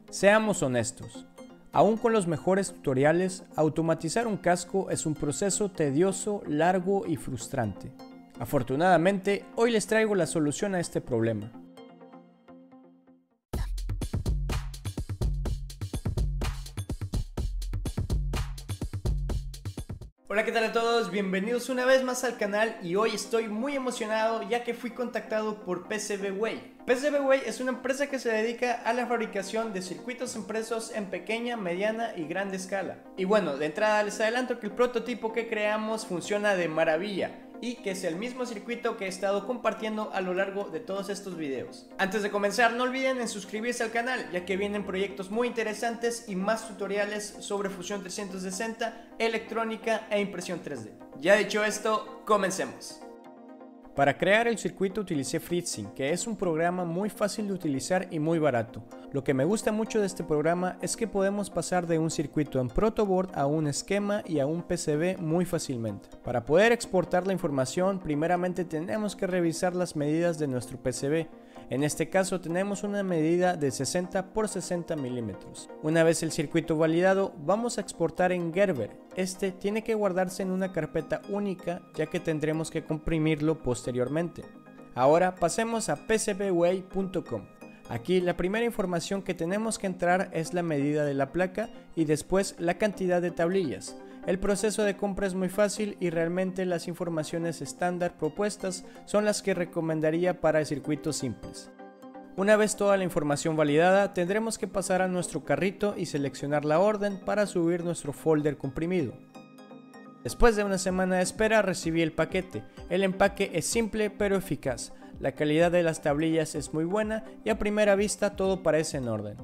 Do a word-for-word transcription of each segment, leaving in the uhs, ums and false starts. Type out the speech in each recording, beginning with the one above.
Seamos honestos, aún con los mejores tutoriales, automatizar un casco es un proceso tedioso, largo y frustrante. Afortunadamente, hoy les traigo la solución a este problema. Hola, ¿qué tal a todos? Bienvenidos una vez más al canal y hoy estoy muy emocionado ya que fui contactado por PCBWay. PCBWay es una empresa que se dedica a la fabricación de circuitos impresos en pequeña, mediana y grande escala. Y bueno, de entrada les adelanto que el prototipo que creamos funciona de maravilla y que es el mismo circuito que he estado compartiendo a lo largo de todos estos videos. Antes de comenzar, no olviden en suscribirse al canal, ya que vienen proyectos muy interesantes y más tutoriales sobre fusión trescientos sesenta, electrónica e impresión tres D. Ya dicho esto, comencemos. Para crear el circuito utilicé FreeSync, que es un programa muy fácil de utilizar y muy barato. Lo que me gusta mucho de este programa es que podemos pasar de un circuito en protoboard a un esquema y a un P C B muy fácilmente. Para poder exportar la información, primeramente tenemos que revisar las medidas de nuestro P C B. En este caso tenemos una medida de sesenta por sesenta milímetros. Una vez el circuito validado, vamos a exportar en Gerber. Este tiene que guardarse en una carpeta única, ya que tendremos que comprimirlo posteriormente. Ahora pasemos a P C B way punto com. Aquí la primera información que tenemos que entrar es la medida de la placa y después la cantidad de tablillas. El proceso de compra es muy fácil y realmente las informaciones estándar propuestas son las que recomendaría para circuitos simples. Una vez toda la información validada, tendremos que pasar a nuestro carrito y seleccionar la orden para subir nuestro folder comprimido. Después de una semana de espera recibí el paquete. El empaque es simple pero eficaz. La calidad de las tablillas es muy buena y a primera vista todo parece en orden.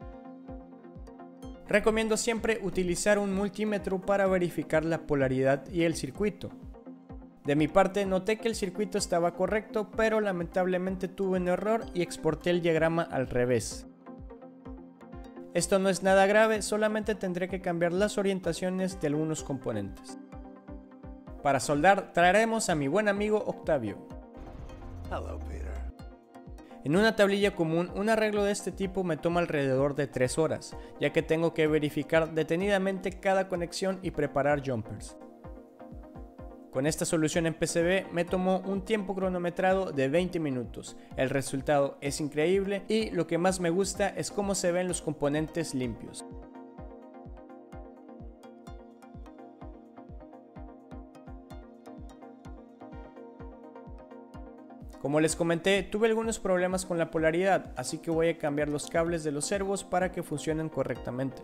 Recomiendo siempre utilizar un multímetro para verificar la polaridad y el circuito. De mi parte noté que el circuito estaba correcto, pero lamentablemente tuve un error y exporté el diagrama al revés. Esto no es nada grave, solamente tendré que cambiar las orientaciones de algunos componentes. Para soldar traeremos a mi buen amigo Octavio. Hello, Peter. En una tablilla común, un arreglo de este tipo me toma alrededor de tres horas, ya que tengo que verificar detenidamente cada conexión y preparar jumpers. Con esta solución en P C B me tomó un tiempo cronometrado de veinte minutos. El resultado es increíble y lo que más me gusta es cómo se ven los componentes limpios. Como les comenté, tuve algunos problemas con la polaridad, así que voy a cambiar los cables de los servos para que funcionen correctamente.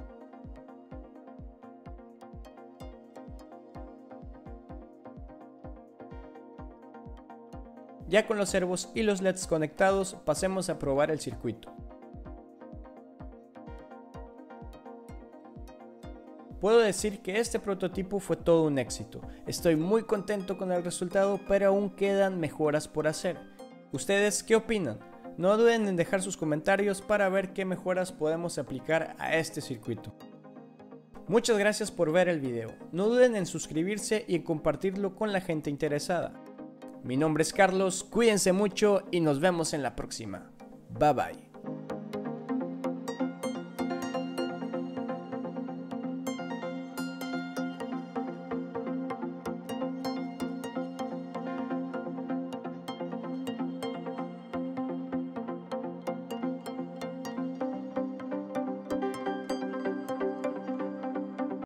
Ya con los servos y los L E Ds conectados, pasemos a probar el circuito. Puedo decir que este prototipo fue todo un éxito. Estoy muy contento con el resultado, pero aún quedan mejoras por hacer. ¿Ustedes qué opinan? No duden en dejar sus comentarios para ver qué mejoras podemos aplicar a este circuito. Muchas gracias por ver el video. No duden en suscribirse y en compartirlo con la gente interesada. Mi nombre es Carlos, cuídense mucho y nos vemos en la próxima. Bye bye.